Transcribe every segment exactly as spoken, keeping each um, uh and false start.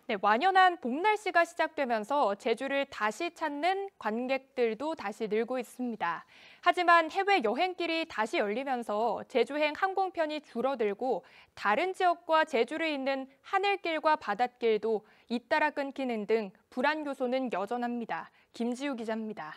네, 완연한 봄 날씨가 시작되면서 제주를 다시 찾는 관객들도 다시 늘고 있습니다. 하지만 해외 여행길이 다시 열리면서 제주행 항공편이 줄어들고 다른 지역과 제주를 잇는 하늘길과 바닷길도 잇따라 끊기는 등 불안 요소는 여전합니다. 김지우 기자입니다.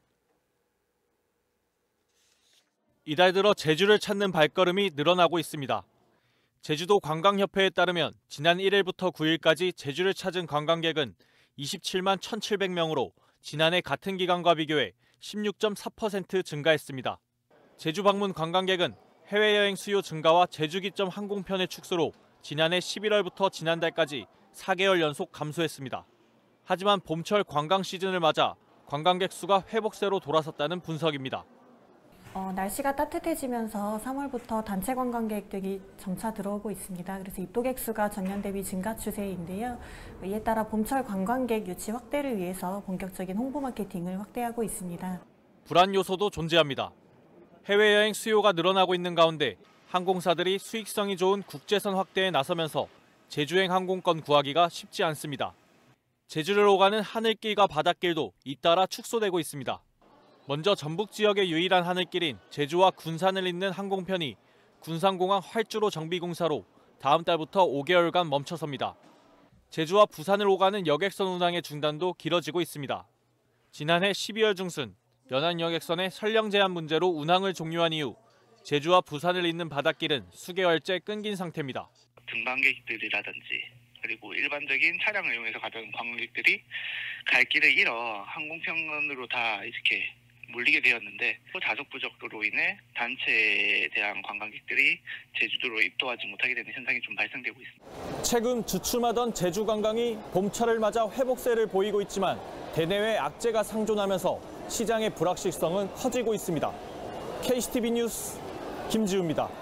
이달 들어 제주를 찾는 발걸음이 늘어나고 있습니다. 제주도 관광협회에 따르면 지난 일 일부터 구 일까지 제주를 찾은 관광객은 이십칠만 천칠백 명으로 지난해 같은 기간과 비교해 십육 점 사 퍼센트 증가했습니다. 제주 방문 관광객은 해외여행 수요 증가와 제주 기점 항공편의 축소로 지난해 십일월부터 지난달까지 사 개월 연속 감소했습니다. 하지만 봄철 관광 시즌을 맞아 관광객 수가 회복세로 돌아섰다는 분석입니다. 어, 날씨가 따뜻해지면서 삼월부터 단체 관광객들이 점차 들어오고 있습니다. 그래서 입도객 수가 전년 대비 증가 추세인데요. 이에 따라 봄철 관광객 유치 확대를 위해서 본격적인 홍보 마케팅을 확대하고 있습니다. 불안 요소도 존재합니다. 해외여행 수요가 늘어나고 있는 가운데 항공사들이 수익성이 좋은 국제선 확대에 나서면서 제주행 항공권 구하기가 쉽지 않습니다. 제주를 오가는 하늘길과 바닷길도 잇따라 축소되고 있습니다. 먼저 전북 지역의 유일한 하늘길인 제주와 군산을 잇는 항공편이 군산공항 활주로 정비공사로 다음 달부터 오 개월간 멈춰섭니다. 제주와 부산을 오가는 여객선 운항의 중단도 길어지고 있습니다. 지난해 십이월 중순 연안여객선의 선령 제한 문제로 운항을 종료한 이후 제주와 부산을 잇는 바닷길은 수개월째 끊긴 상태입니다. 등반객들이라든지 그리고 일반적인 차량을 이용해서 가던 관광객들이 갈 길을 잃어 항공편으로 다 이렇게 몰리게 되었는데 좌석 부족으로 인해 단체에 대한 관광객들이 제주도로 입도하지 못하게 되는 현상이 좀 발생되고 있습니다. 최근 주춤하던 제주 관광이 봄철을 맞아 회복세를 보이고 있지만 대내외 악재가 상존하면서 시장의 불확실성은 커지고 있습니다. 케이씨티비 뉴스 김지우입니다.